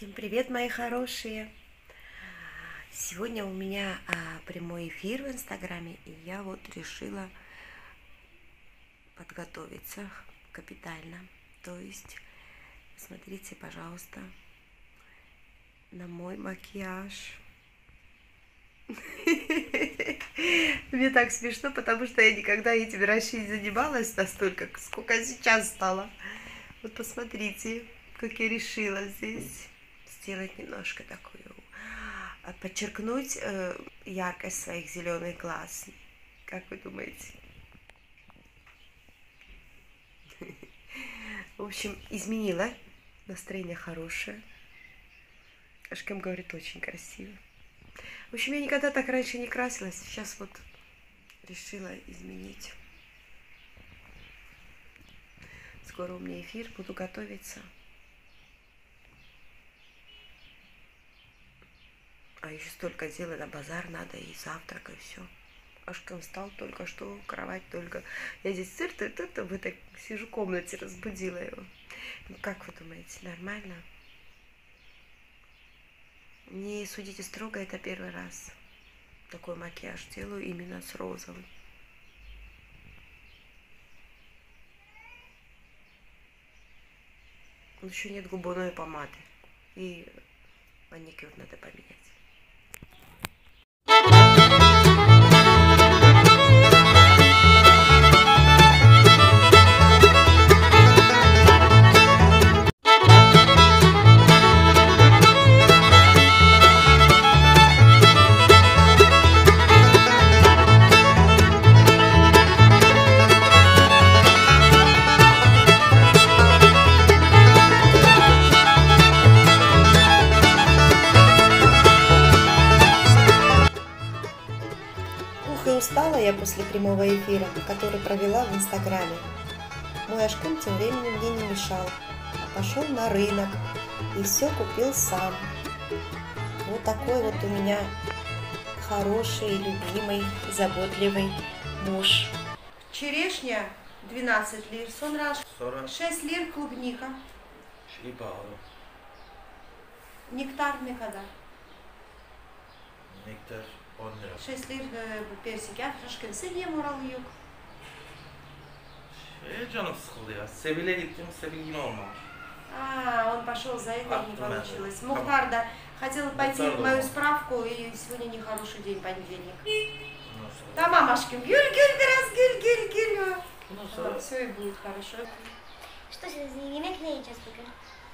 Всем привет, мои хорошие! Сегодня у меня прямой эфир в Инстаграме, и я вот решила подготовиться капитально. То есть, смотрите, пожалуйста, на мой макияж. Мне так смешно, потому что я никогда этим раньше не занималась настолько, сколько сейчас стало. Вот посмотрите, как я решила здесь сделать немножко такую, подчеркнуть яркость своих зеленых глаз. Как вы думаете? В общем, изменила. Настроение хорошее. Ашкем говорит, очень красиво. В общем, я никогда так раньше не красилась. Сейчас вот решила изменить. Скоро у меня эфир, буду готовиться. А еще столько дела, на базар надо, и завтрак, и все. Ашкем встал только что, кровать только. Я здесь в этой сижу в комнате, разбудила его. Ну, как вы думаете, нормально? Не судите строго, это первый раз такой макияж делаю именно с розовым. Еще нет губной помады, и маникюр надо поменять. Устала я после прямого эфира, который провела в Инстаграме. Мой Ашкем тем временем мне не мешал. Пошел на рынок и все купил сам. Вот такой вот у меня хороший, любимый, заботливый муж. Черешня 12 лир, сонраж 6 лир клубника. Нектар ne kadar? Nektar 10 lira. 6 lira persik. Aşkım sen niye moralı yok? Canım sıkıldı ya. Sebil'e gittim, Sebil yine olmamış. Он пошел за это и не получилось. Мухтар, да, хотел пойти в мою справку, и сегодня нехороший день, понедельник. Tamam aşkım, gül biraz, gül. Все и будет хорошо. Что yemek ne yiyeceğiz bugün?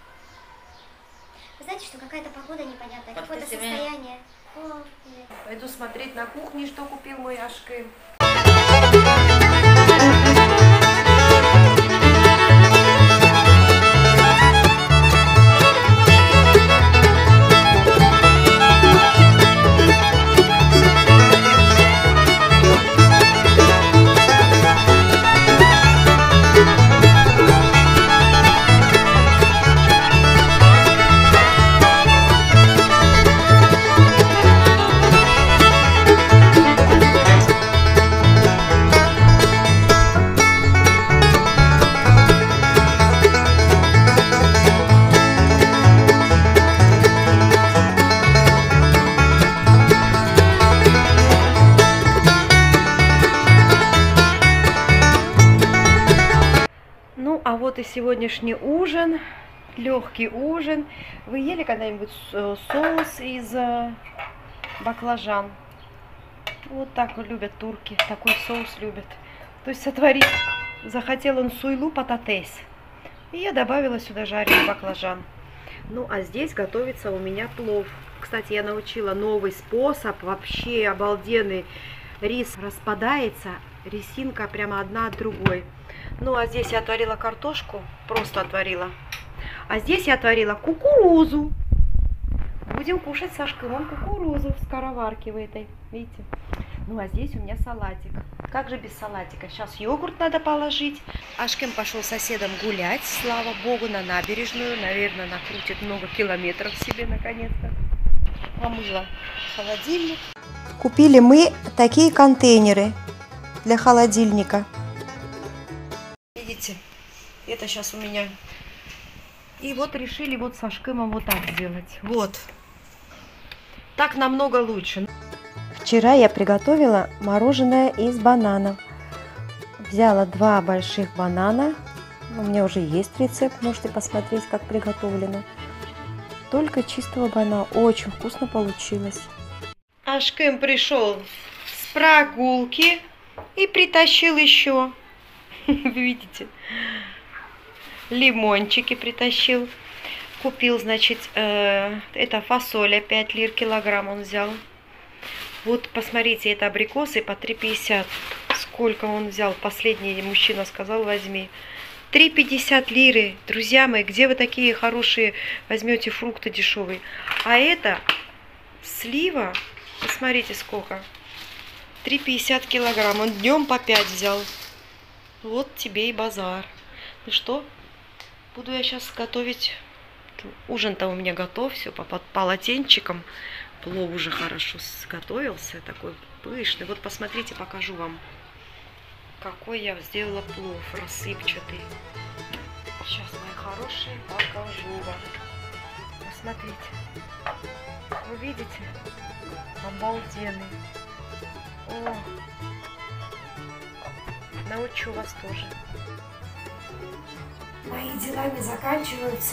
Вы знаете, что какая-то погода непонятная, какое-то состояние. Пойду смотреть на кухне, что купил мой Ашкем. Ну, а вот и сегодняшний ужин, легкий ужин. Вы ели когда-нибудь соус из баклажан? Вот так любят турки, такой соус любят. То есть сотворить, захотел он суйлу пататес. И я добавила сюда жареный баклажан. Ну, а здесь готовится у меня плов. Кстати, я научила новый способ, вообще обалденный. Рис распадается, рисинка прямо одна от другой. Ну, а здесь я отварила картошку, просто отварила. А здесь я отварила кукурузу. Будем кушать с Ашкемом кукурузу в скороварке в этой, видите. Ну, а здесь у меня салатик. Как же без салатика? Сейчас йогурт надо положить. Ашкем пошел с соседом гулять, слава богу, на набережную. Наверное, накрутит много километров себе наконец-то. Помыла холодильник. Купили мы такие контейнеры для холодильника. Видите, это сейчас у меня И вот решили вот со Шкымом вот так сделать. Вот. Так намного лучше. Вчера я приготовила мороженое из бананов. Взяла 2 больших банана. У меня уже есть рецепт, можете посмотреть, как приготовлено. Только чистого банана. Очень вкусно получилось. Ашкым пришел с прогулки и притащил еще. Вы видите? Лимончики притащил. Купил, значит, это фасоля 5 лир килограмм он взял. Вот посмотрите, это абрикосы по 3,50. Сколько он взял? Последний мужчина сказал, возьми. 3,50 лиры. Друзья мои, где вы такие хорошие возьмете фрукты дешевые? А это слива, посмотрите сколько. 3,50 килограмм. Он днем по 5 взял. Вот тебе и базар. Ну что, буду я сейчас готовить. Ужин-то у меня готов, все под полотенчиком. Плов уже хорошо сготовился, такой пышный. Вот посмотрите, покажу вам, какой я сделала плов рассыпчатый. Сейчас, мои хорошие, покажу вам. Посмотрите. Вы видите? Обалденный. О, научу вас тоже. Мои делами заканчиваются.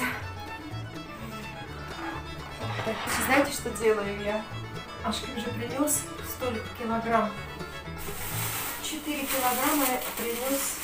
Знаете, что делаю я? Ашкым же принес столько килограмм. 4 килограмма принес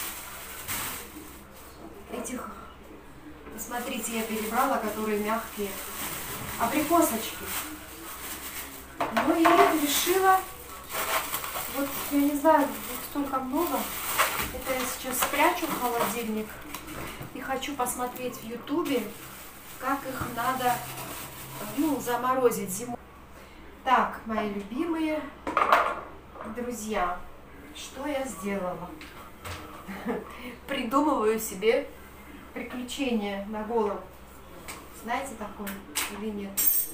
этих. Посмотрите, я перебрала, которые мягкие. Абрикосочки. Ну, я решила, вот, я не знаю, их столько много. Это я сейчас спрячу в холодильник. И хочу посмотреть в ютубе, как их надо, ну, заморозить зимой. Так, мои любимые друзья, что я сделала? Придумываю себе приключения на голову. Знаете такое или нет?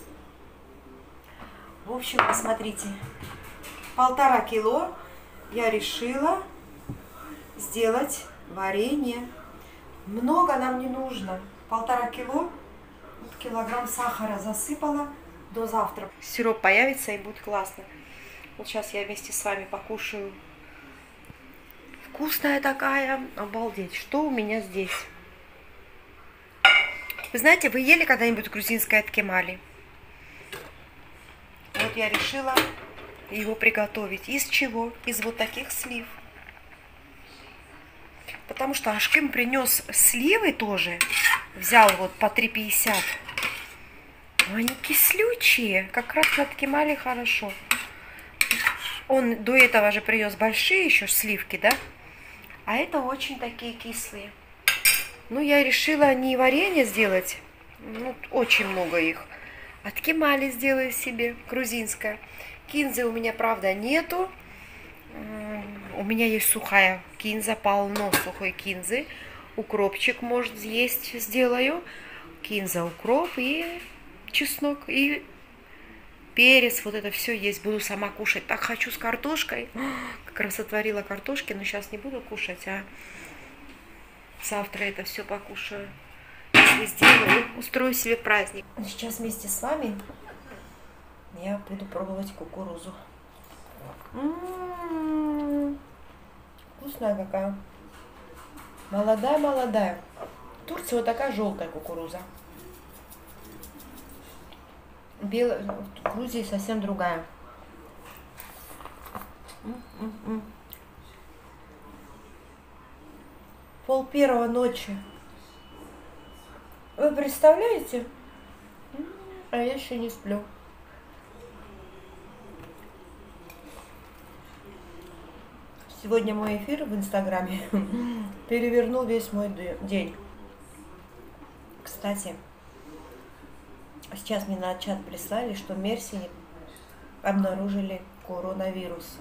В общем, посмотрите, 1,5 кило я решила сделать варенье. Много нам не нужно. 1,5 кило, килограмм сахара засыпала до завтра. Сироп появится и будет классно. Вот сейчас я вместе с вами покушаю. Вкусная такая, обалдеть. Что у меня здесь? Вы знаете, вы ели когда-нибудь грузинское ткемали? Вот я решила его приготовить. Из чего? Из вот таких слив. Потому что Ашкым принес сливы тоже. Взял вот по 3,50. Они кислючие. Как раз на ткемали хорошо. Он до этого же принес большие еще сливки, да? А это очень такие кислые. Ну, я решила не варенье сделать. Ну, очень много их. А ткемали сделаю себе, грузинское. Кинзы у меня, правда, нету. У меня есть сухая кинза, полно сухой кинзы. Укропчик, может, есть, сделаю. Кинза, укроп и чеснок, и перец. Вот это все есть. Буду сама кушать. Так хочу с картошкой. Как раз отварила картошки, но сейчас не буду кушать, а завтра это все покушаю. Если сделаю, устрою себе праздник. Сейчас вместе с вами я буду пробовать кукурузу. Вкусная какая. Молодая. В Турции вот такая желтая кукуруза. Белая, в Грузии совсем другая. 1:30 ночи. Вы представляете? А я еще не сплю. Сегодня мой эфир в Инстаграме перевернул весь мой день. Кстати, сейчас мне на чат прислали, что в Мерсине обнаружили коронавирус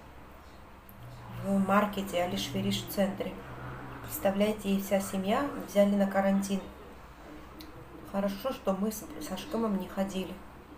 в маркете Алиш-Фериш в центре. Представляете, и вся семья взяли на карантин. Хорошо, что мы с Ашкымом не ходили.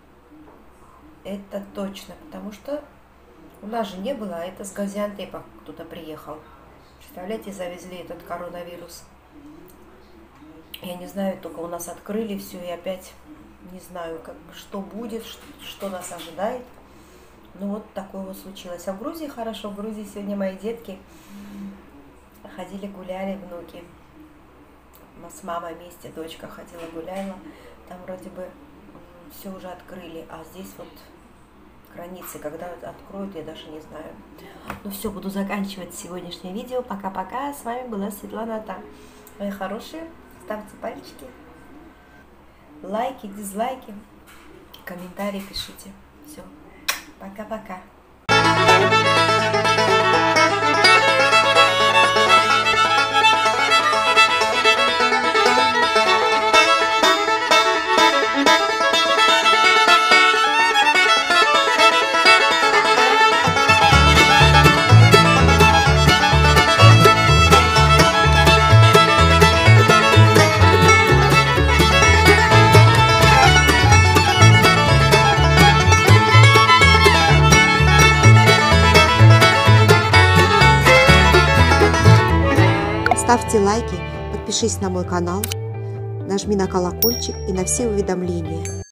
Это точно, потому что у нас же не было, а это с Газиантепа кто-то приехал. Представляете, завезли этот коронавирус. Я не знаю, только у нас открыли все, и опять не знаю, что будет, что нас ожидает. Ну вот такое вот случилось. А в Грузии хорошо. В Грузии сегодня мои детки ходили, гуляли, внуки. С мамой вместе, дочка ходила, гуляла. Там вроде бы все уже открыли, а здесь вот границы, когда откроют, я даже не знаю. Ну все, буду заканчивать сегодняшнее видео. Пока-пока. С вами была Светлана Та. Мои хорошие, ставьте пальчики, лайки, дизлайки, комментарии пишите. Все, пока-пока. Ставьте лайки, подпишись на мой канал, нажми на колокольчик и на все уведомления.